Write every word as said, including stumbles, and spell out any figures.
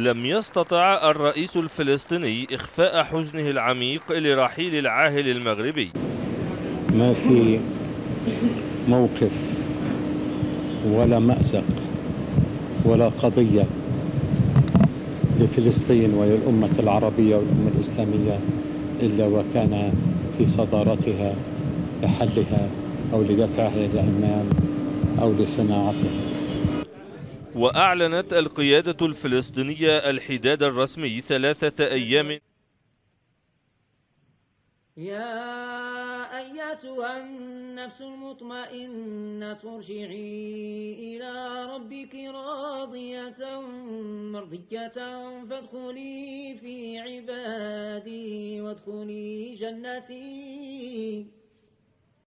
لم يستطع الرئيس الفلسطيني إخفاء حزنه العميق لرحيل العاهل المغربي. ما في موقف ولا مأزق ولا قضية لفلسطين وللأمة العربية والأمة الإسلامية إلا وكان في صدارتها لحلها أو لدفعها إلى الأمام أو لصناعتها. وأعلنت القيادة الفلسطينية الحداد الرسمي ثلاثة أيام. يا أيتها النفس المطمئنة ارجعي إلى ربك راضية مرضية فادخلي في عبادي وادخلي جنتي.